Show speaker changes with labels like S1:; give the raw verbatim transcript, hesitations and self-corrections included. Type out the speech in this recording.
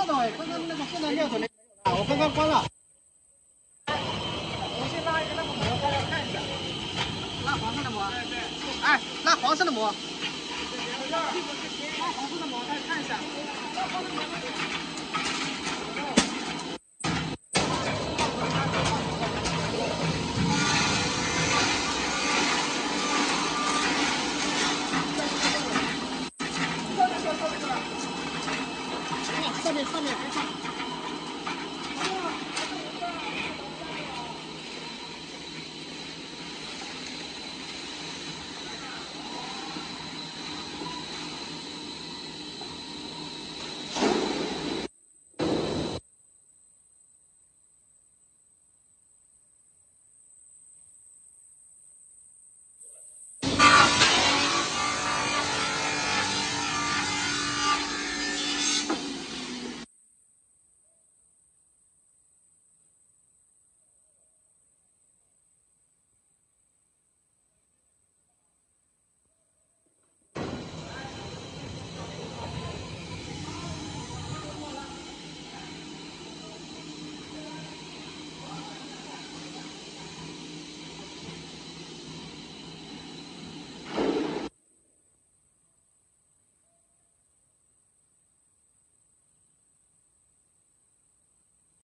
S1: 道哎，刚刚那个现在料子没啊，我刚刚关了。我先拉一个那个膜，大家看一下。拉黄色的膜。对对。哎，拉黄色的膜。拉黄色的膜，大家看一下。拉黄色的膜。